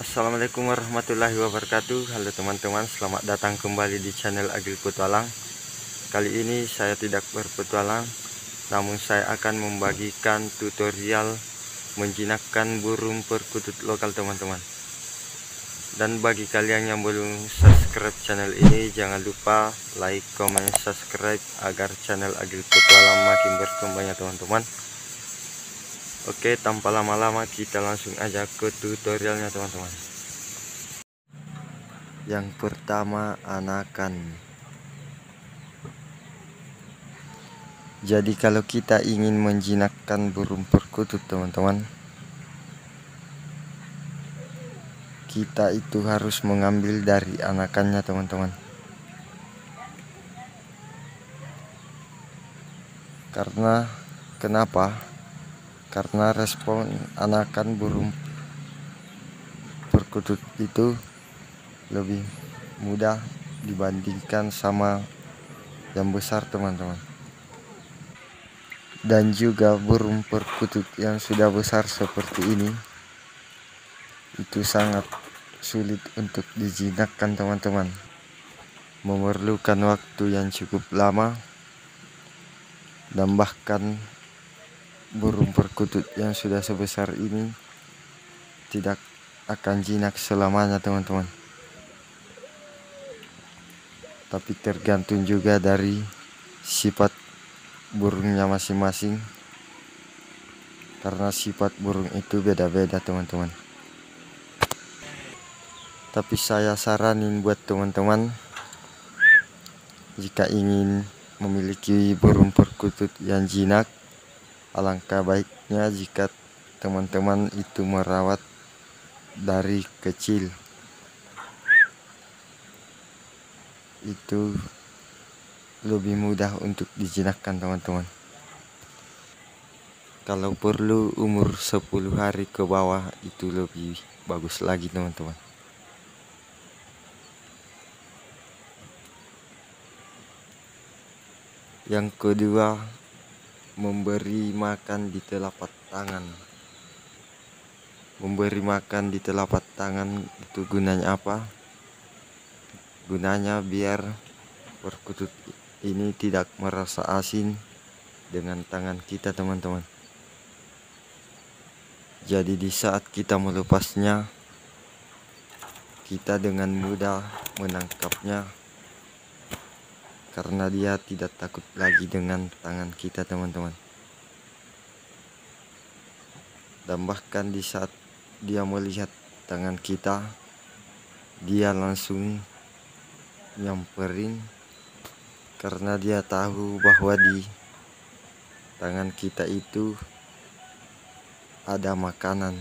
Assalamualaikum warahmatullahi wabarakatuh. Halo teman-teman, selamat datang kembali di channel Agil Petualang. Kali ini saya tidak berpetualang, namun saya akan membagikan tutorial menjinakkan burung perkutut lokal teman-teman. Dan bagi kalian yang belum subscribe channel ini, jangan lupa like, comment, subscribe agar channel Agil Petualang makin berkembang ya teman-teman. Oke, tanpa lama-lama kita langsung aja ke tutorialnya teman-teman. Yang pertama, anakan. Jadi kalau kita ingin menjinakkan burung perkutut teman-teman, kita itu harus mengambil dari anakannya teman-teman. Karena kenapa? Karena respon anakan burung perkutut itu lebih mudah dibandingkan sama yang besar teman-teman. Dan juga burung perkutut yang sudah besar seperti ini itu sangat sulit untuk dijinakkan teman-teman, memerlukan waktu yang cukup lama, dan bahkan burung perkutut yang sudah sebesar ini tidak akan jinak selamanya teman-teman. Tapi tergantung juga dari sifat burungnya masing-masing, karena sifat burung itu beda-beda teman-teman. Tapi saya saranin buat teman-teman, jika ingin memiliki burung perkutut yang jinak, alangkah baiknya jika teman-teman itu merawat dari kecil. Itu lebih mudah untuk dijinakkan teman-teman. Kalau perlu umur 10 hari ke bawah itu lebih bagus lagi teman-teman. Yang kedua, memberi makan di telapak tangan. Memberi makan di telapak tangan itu gunanya apa? Gunanya biar perkutut ini tidak merasa asin dengan tangan kita teman-teman. Jadi di saat kita melepasnya, kita dengan mudah menangkapnya, karena dia tidak takut lagi dengan tangan kita teman-teman. Dan bahkan di saat dia melihat tangan kita, dia langsung nyamperin, karena dia tahu bahwa di tangan kita itu ada makanan.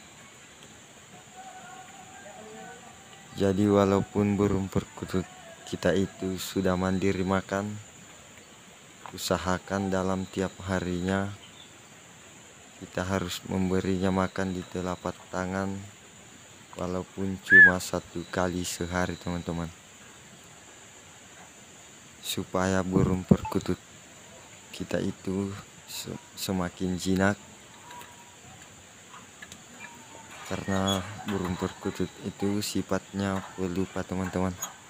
Jadi walaupun burung perkutut kita itu sudah mandiri makan, usahakan dalam tiap harinya kita harus memberinya makan di telapak tangan, walaupun cuma 1 kali sehari teman-teman, supaya burung perkutut kita itu semakin jinak. Karena burung perkutut itu sifatnya pelupa teman-teman,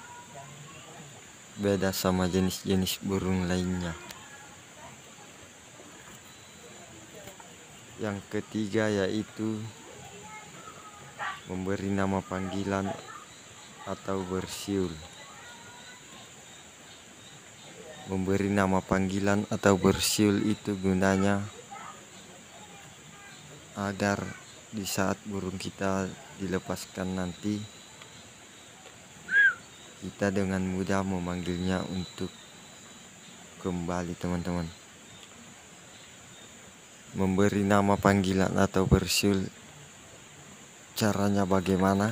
beda sama jenis-jenis burung lainnya. Yang ketiga yaitu memberi nama panggilan atau bersiul. Memberi nama panggilan atau bersiul itu gunanya agar di saat burung kita dilepaskan nanti, kita dengan mudah memanggilnya untuk kembali teman-teman. Memberi nama panggilan atau bersiul, caranya bagaimana?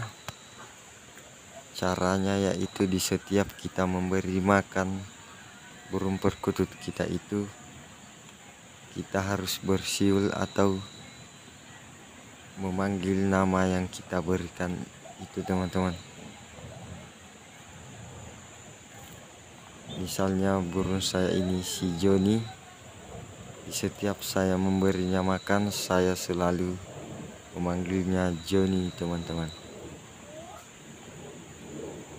Caranya yaitu di setiap kita memberi makan burung perkutut kita itu, kita harus bersiul atau memanggil nama yang kita berikan itu teman-teman. Misalnya burung saya ini si Joni, di setiap saya memberinya makan, saya selalu memanggilnya Joni teman-teman.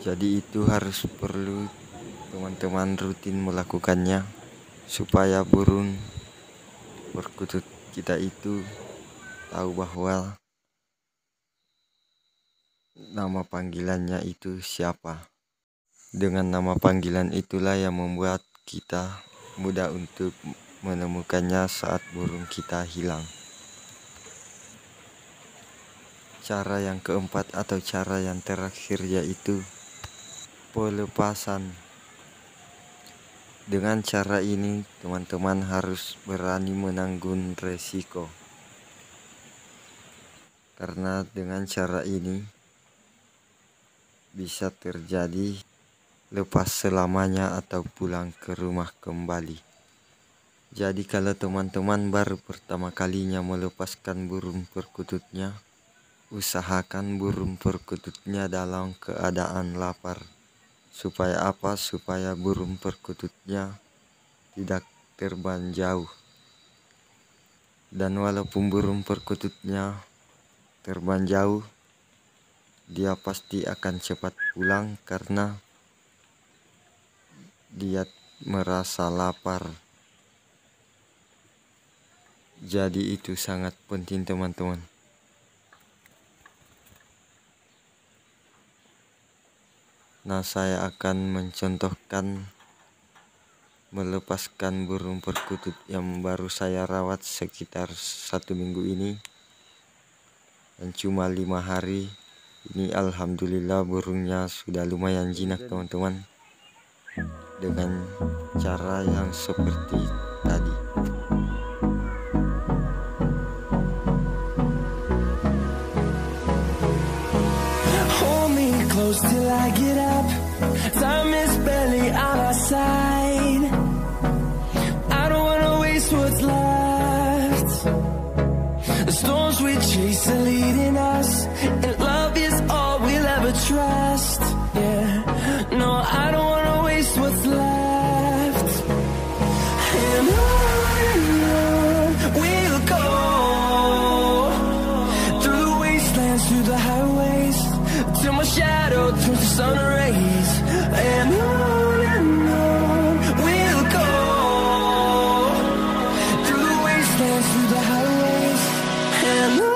Jadi itu harus perlu teman-teman rutin melakukannya supaya burung perkutut kita itu tahu bahwa nama panggilannya itu siapa. Dengan nama panggilan itulah yang membuat kita mudah untuk menemukannya saat burung kita hilang. Cara yang keempat atau cara yang terakhir yaitu pelepasan. Dengan cara ini teman-teman harus berani menanggung resiko. Karena dengan cara ini bisa terjadi lepas selamanya atau pulang ke rumah kembali. Jadi kalau teman-teman baru pertama kalinya melepaskan burung perkututnya, usahakan burung perkututnya dalam keadaan lapar. Supaya apa? Supaya burung perkututnya tidak terbang jauh. Dan walaupun burung perkututnya terbang jauh, dia pasti akan cepat pulang karena dia merasa lapar. Jadi itu sangat penting teman-teman. Nah, saya akan mencontohkan melepaskan burung perkutut yang baru saya rawat sekitar 1 minggu ini. Dan cuma 5 hari ini alhamdulillah burungnya sudah lumayan jinak teman-teman. Dengan cara yang seperti tadi. Hold me close till I get up. Time is barely on our side. I don't wanna waste what's left. The storms we chase are leading us, and love is all we'll ever trust. Yeah, no, I don't wanna waste what's left. And on we'll go, through the wastelands, through the highways, till my shadow turns to sun rays. And on we'll go, through the wastelands, through the highways, and on we'll go.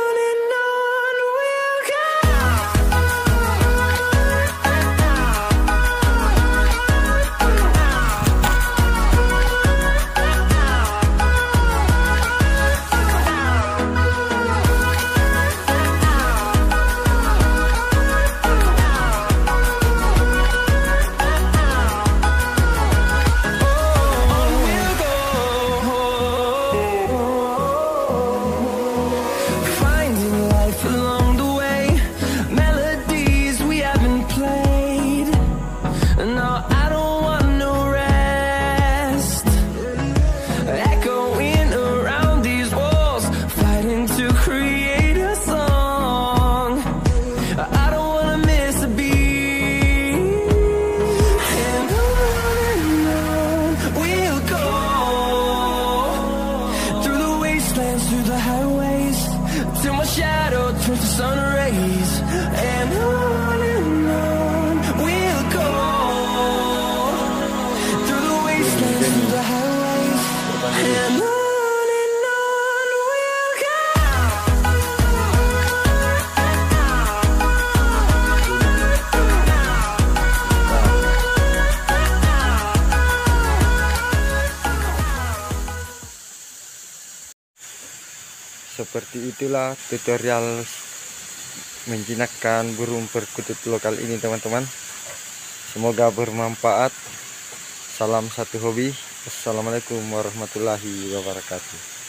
Finding life along the way, melodies we haven't played. No, I don't want no rest. Echoing around these walls, fighting to create a song. I don't wanna miss a beat. And on we'll go, through the wastelands, through the highways, till my shadow turns to sun rays. And on we'll go, through the wastelands, through the highways, and on we'll go. Seperti itulah tutorial menjinakkan burung perkutut lokal ini teman-teman. Semoga bermanfaat. Salam satu hobi. Assalamualaikum warahmatullahi wabarakatuh.